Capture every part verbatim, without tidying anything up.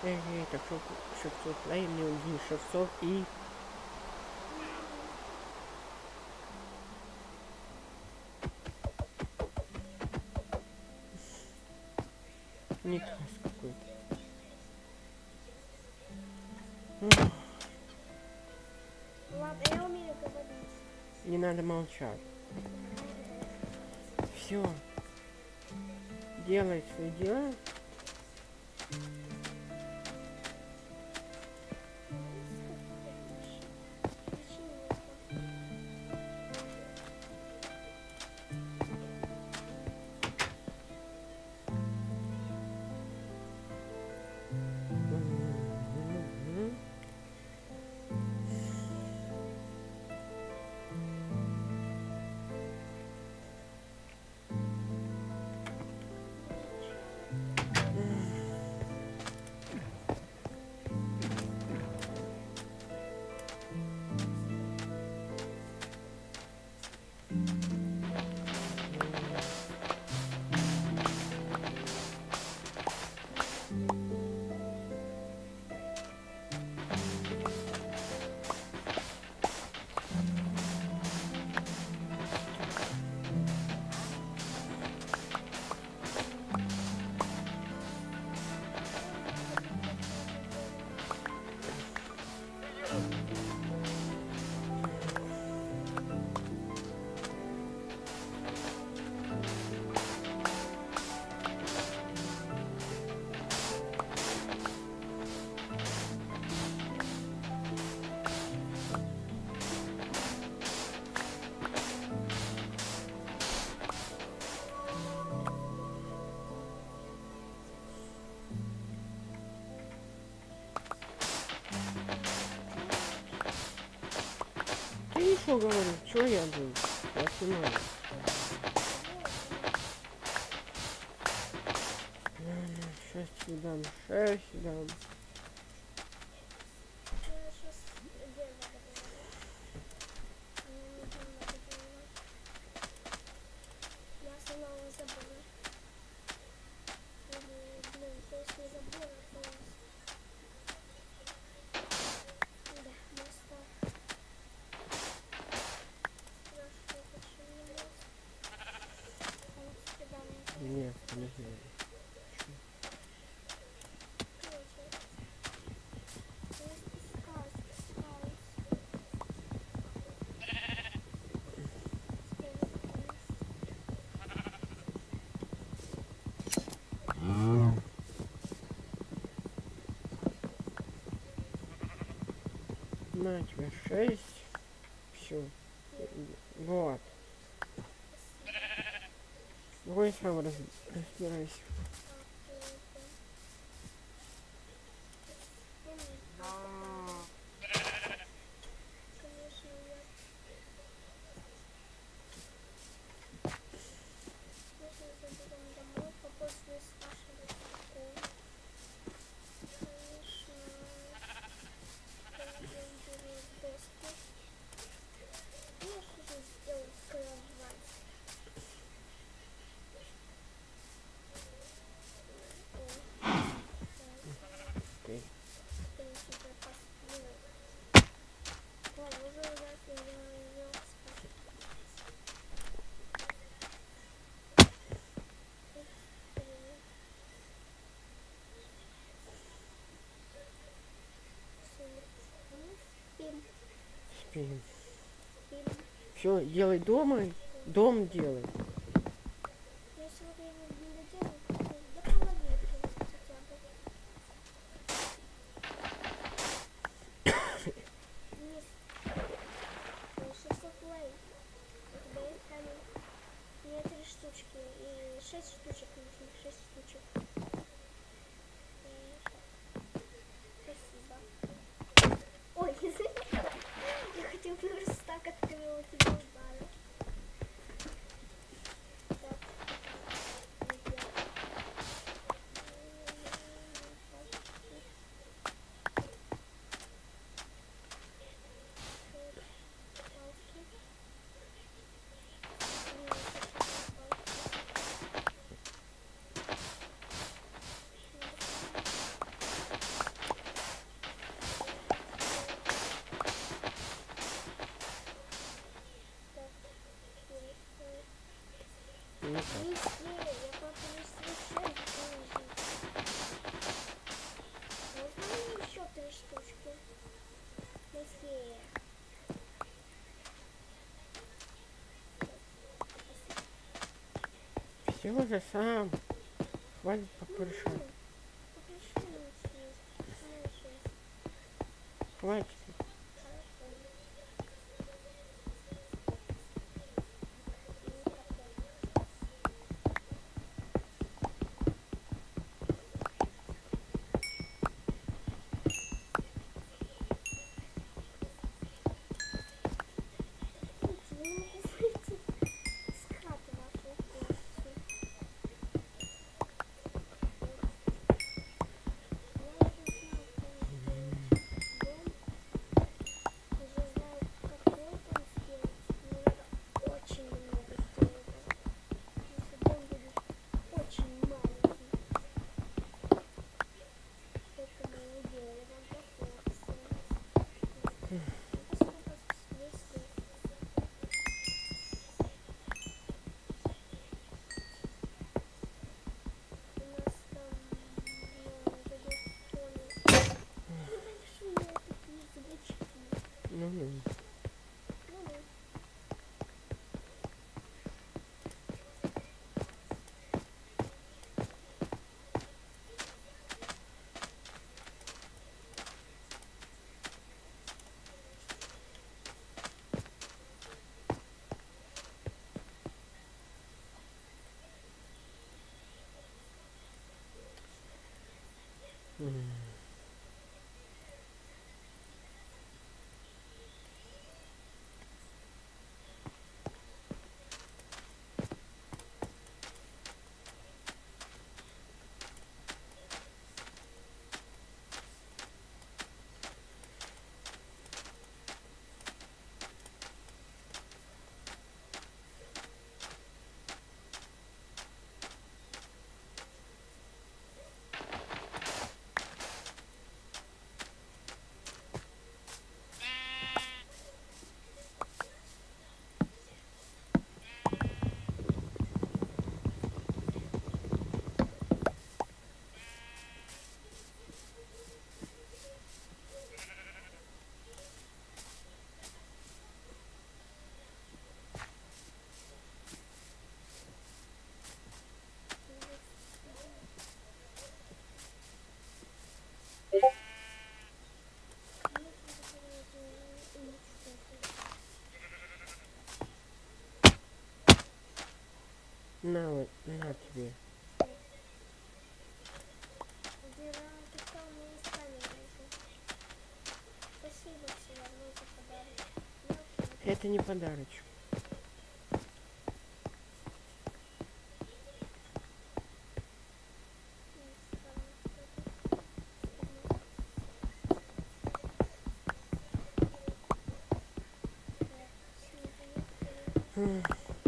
Эй, так что шевцов, дай мне один шевцов и... Никас какой-то. Ладно, я умею говорить. Не надо молчать. Все. Делай свои дела. Ты ничего говоришь, что я буду? Я снимаю. Сейчас тебе дам, шесть дам. Нет, не знаю. На тебе шесть. Все. Вот. Давай сам раз, разбирайся. Спим. Все, делай дома, дом делай. Шесть штучек нужно, шесть штучек. Спасибо. Ой, я хотел просто так открыла, тебе ударил. Все же сам. Хватит попрыжать. Хватит. Ну, ну. М. На вот, на тебе. Спасибо все равно за подарок. Это не подарочек. М.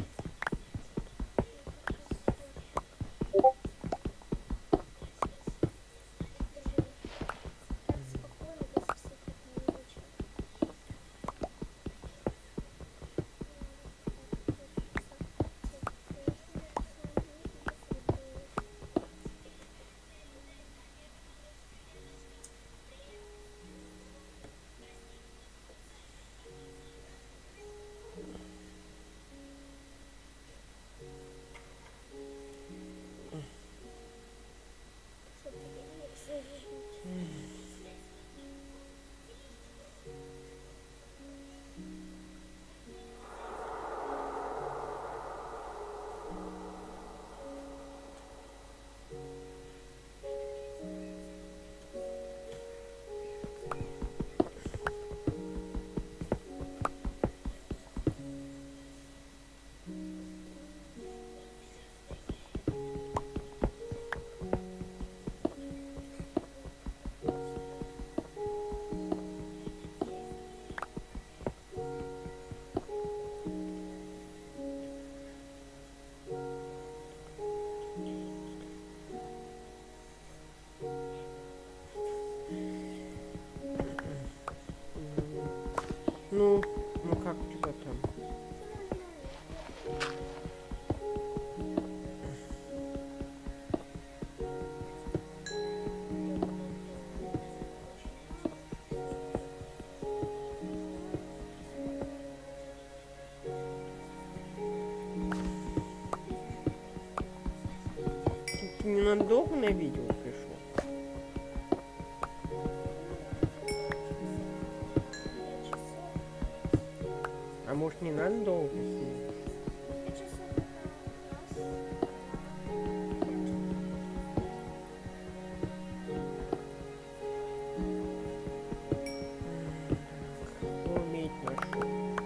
Ну, ну как у тебя там? надолго видео пришло. Я часов. А может не надо долго сидеть? Я часов раз, два, Уметь нашу.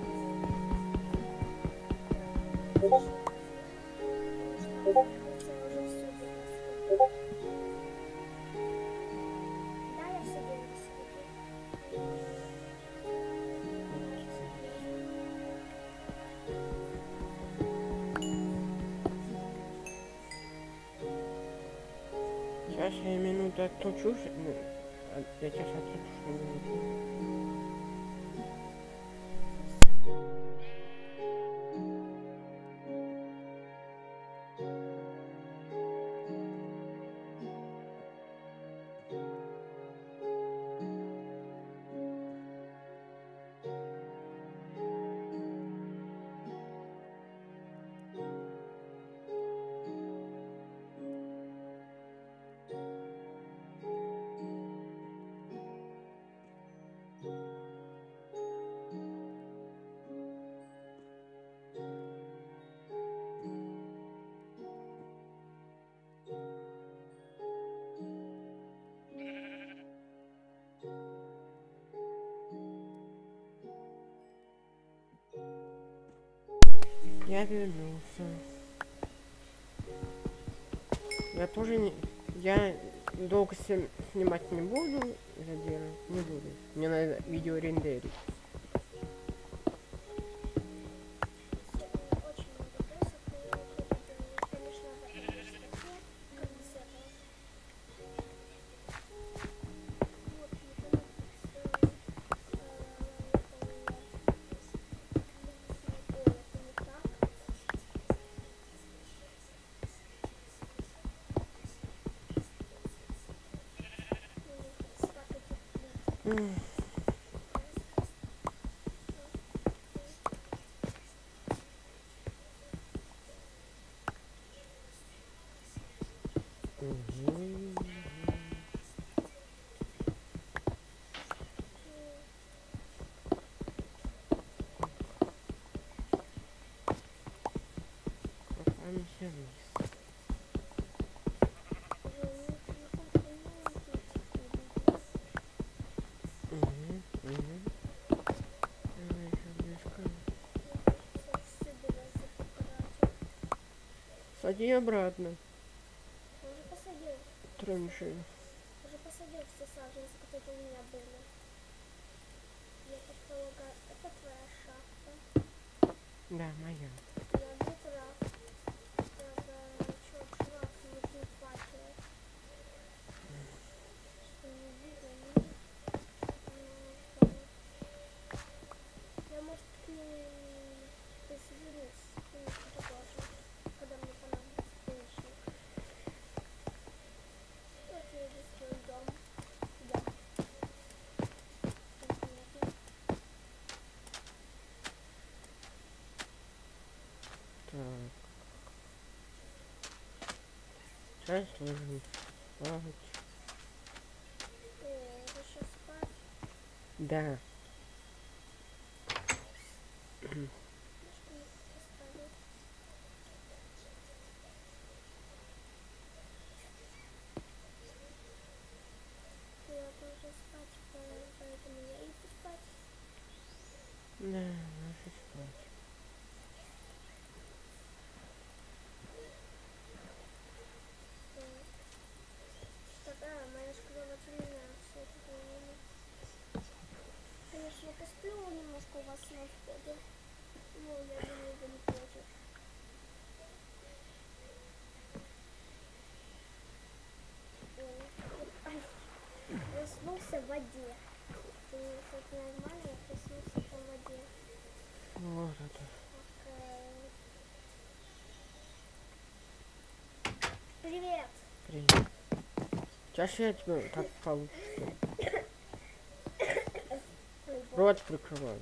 да, я все делаю сегодня. Сейчас я минуту отключусь. Ну, а- я сейчас отключусь на минуту. Я вернулся. Я тоже не... Я долго сни- снимать не буду. Задерживать не буду. Мне надо видео рендерить. Сегодня очень много досок, но я их буду, конечно, в этой же статье, как без этого. Вот, например, с, э, это у меня. Ой, это не так. Ну, так это, М, мгм. Попадаемся вниз. Мгм, мгм. Давай ещё близко. Сади обратно. Уже посадил, Траншею. уже посадил все саженцы, которые у меня были. Я так полагаю, это твоя шахта. Да, моя. Я был прав. Правда, чё, чувак, нужны факелы. Что не видно, ну, ну, ладно. Я, может, к ней присоединюсь, ну, тоже, когда мне понадобится помощник. Вот я иду в свой дом. Да. Конкретно. Так. Сейчас ложим спать. О, уже сейчас спать. Да. Что не поставил. Я тоже спать, по- поэтому я иду спать. Да, ложись спать. Вот. Так, а, моя школа терминация это времени. Конечно, я посплю немножко у вас на входе. Ну, я думаю, вы не против. Ой, вот, ай, проснулся в воде. Ты, это нормально, я проснулся в воде. Вот это. Окей. Привет! Привет. Сейчас я тебе так получится. Ой, бог. Рот прикрывай.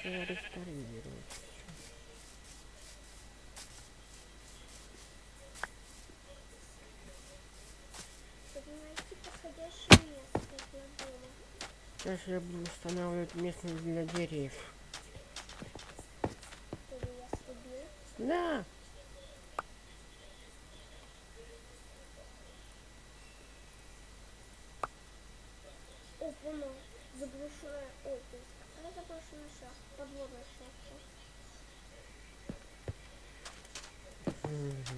реставрировать. Чтобы найти подходящее место для дома. Сейчас я буду устанавливать место для деревьев. Чтобы я срубила. Да. О, понял. Заброшенная. Ой, то есть какая заброшенная шахта? Подводная шахта. Мгм.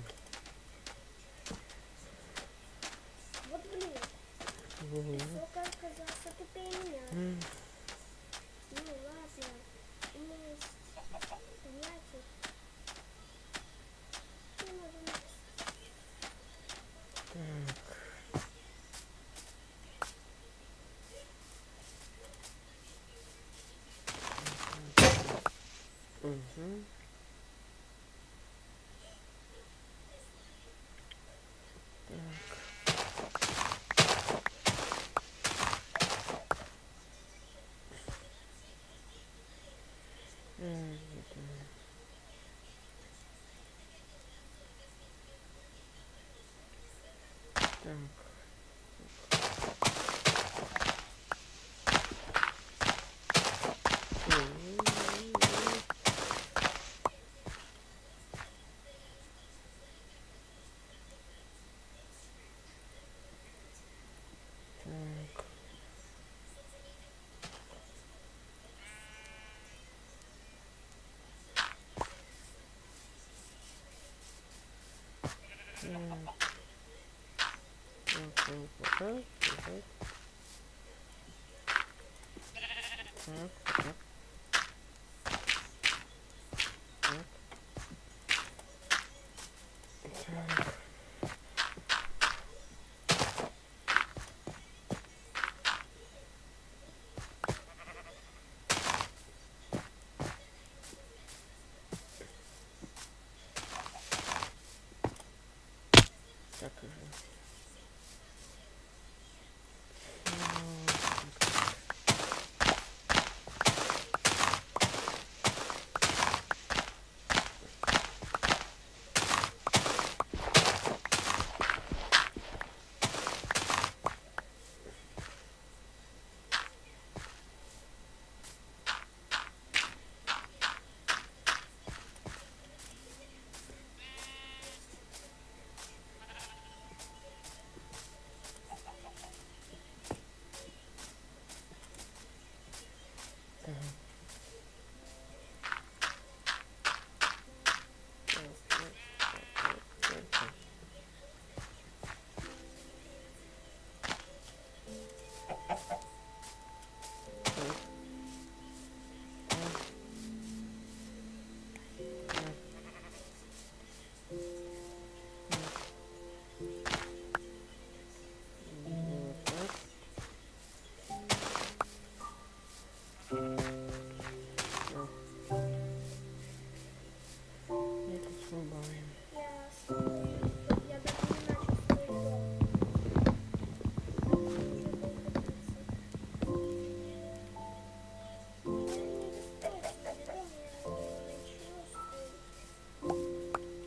Вот блин. Мгм. Высокая оказался тупее меня. М. Ну ладно. У меня есть приятель. Мне надо написать. Так. Угу. М, это. Так. Мгм. Так. М. Так, так, так, так. Так, так, так. Так. Так уже. Это срубаем. Ясно. Я даже не начал свой дом. Уже добиться. Я не достроил свой дом, я начну строить.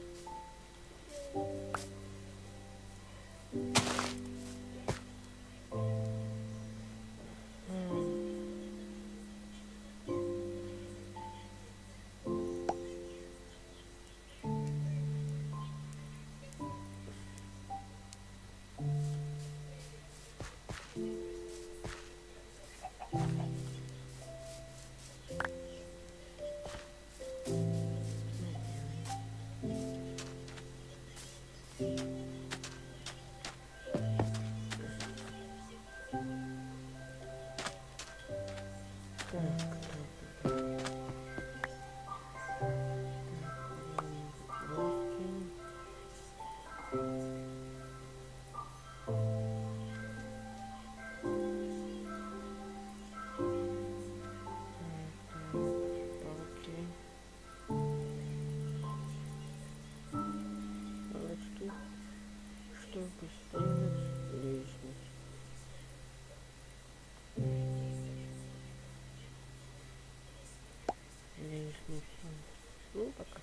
Штука, стенок, лестница. Ну, пока.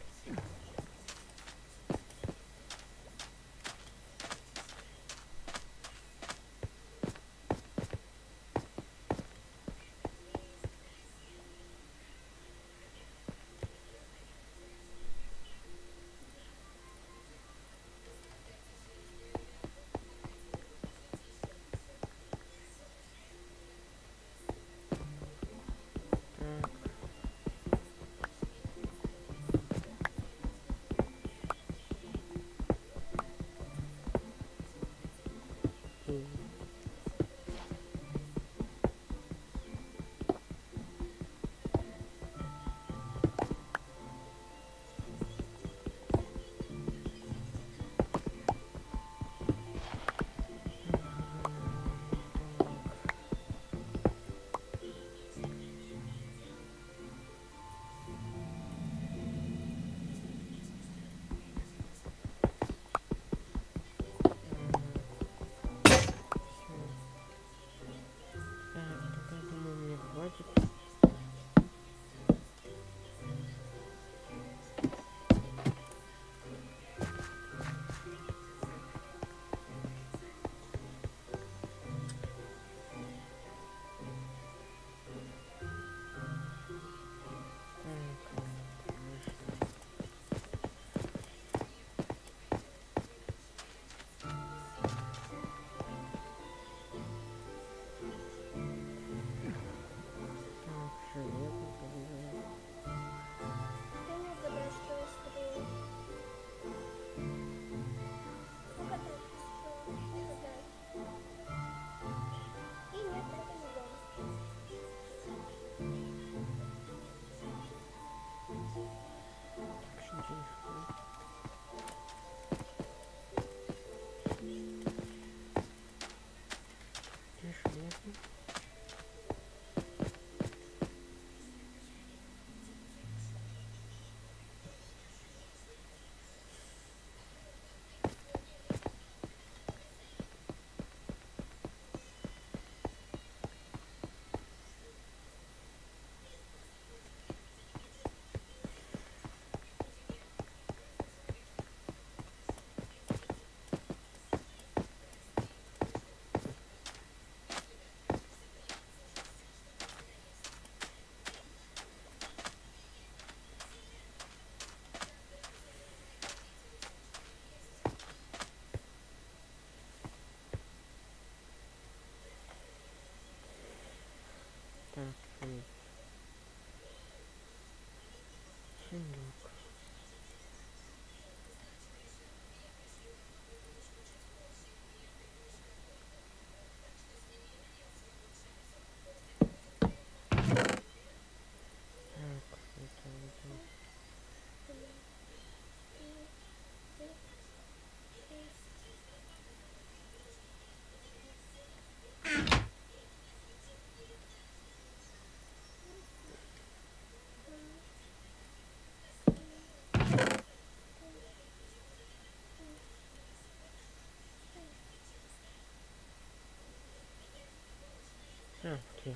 А, окей.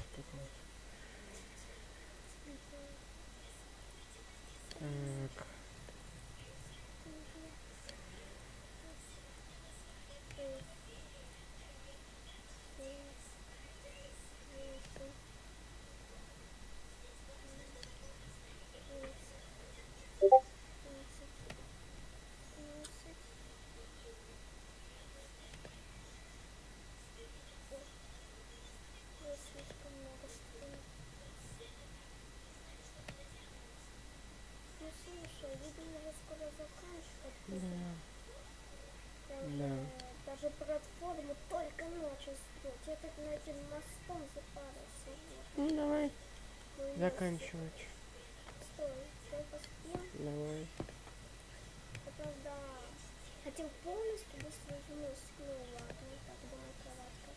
Так. Слишком много стоит. Ну слушай, видимо, уже скоро заканчивать. Да. Даже, Да. даже платформу только ночью сделать. Я так над этим мостом запарился. Ну давай Ну, и заканчивать. Стой, стой, поспим. Давай. Потом, да. Хотел полностью быстро вернусь. Ну ладно, так думаю, кроватка.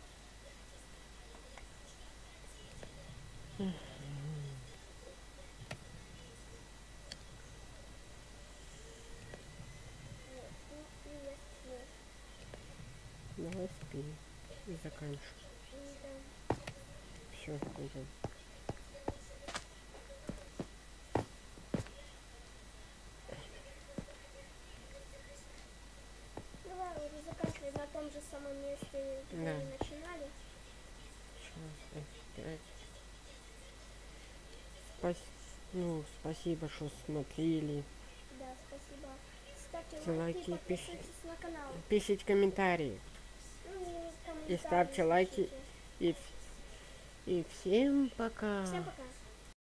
Вот, ну и я сплю. Давай спи. И заканчивай. Да. Все, идем. спас... ну, спасибо, что смотрели. Да, спасибо. Ставьте Ставьте лайки, лайки, подписывайтесь на канал. Пишите комментарии. Ну, и И комментарии ставьте лайки. пишите. И, и всем пока. Всем пока.